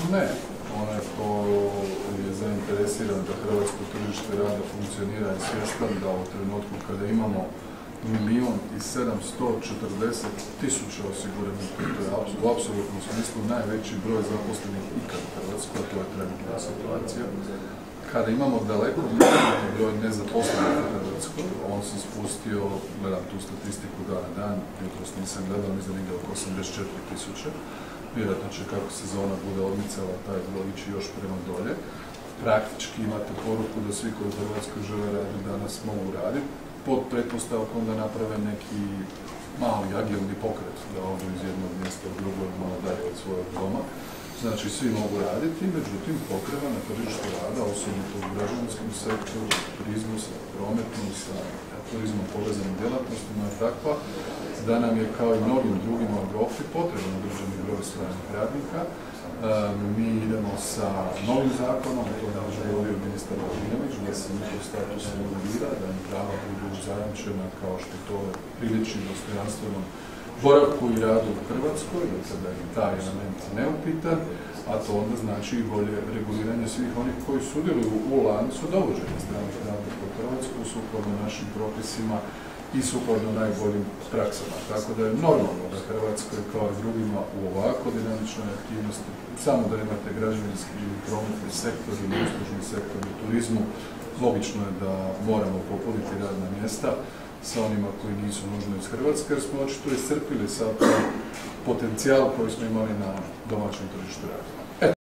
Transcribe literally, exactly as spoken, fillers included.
Ne, onaj ko je zainteresiran da hrvatsko tržište rada funkcionira i svjestan da u trenutku kada imamo milijun i sedamsto četrdeset tisuća osiguranih, to je u apsolutnom smislu najveći broj zaposlenih ikad u Hrvatskoj, a to je trenutna situacija. Kada imamo daleko manji broj nezaposlenih u Hrvatskoj, on se spustio, gledam tu statistiku dan na dan, jutros nisam gledao, mislim negdje oko osamdeset četiri tisuće. Vjerojatno će kako sezona bude odmicala taj broj ići još prema dolje. Praktički imate poruku da svi koji u Hrvatskoj žele raditi danas mogu raditi, pod pretpostavkom da naprave neki mali agilni pokret, da odu iz jednog mjesta u drugog, malo dalje od svojeg doma. Znači, svi mogu raditi, međutim, potreba na tržištu rada, osobito u građanskom sektoru, turizmu, sa prometnom, sa turizmom povezanim djelatnostima je takva da nam je kao i mnogim drugim u Europi potreban određeni broj stranih radnika. E, mi idemo sa novim zakonom, to je govorio ministar Plenković, da se njihov status regulira, da im prava budu zajamčena kao što to priliči dostojanstvenom boravku i radu u Hrvatskoj, kada je taj element neupitan, a to onda znači i bolje reguliranje svih onih koji sudjeluju u lancu dovođenja stranih radnika u Hrvatsku sukladno našim propisima i sukladno najboljim praksama. Tako da je normalno da Hrvatskoj kao i drugima u ovako dinamičnoj aktivnosti, samo da imate građevinski ili prometni sektor ili uslužni sektor u turizmu, logično je da moramo popuniti radna mjesta sa onima koji nisu nužno iz Hrvatske, jer smo očito iscrpili sad potencijal koji smo imali na domaćem tržištu rada.